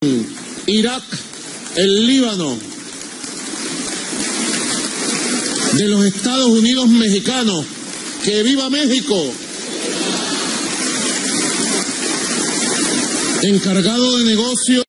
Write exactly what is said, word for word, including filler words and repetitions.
Irak, el Líbano, de los Estados Unidos mexicanos. ¡Que viva México! Encargado de negocio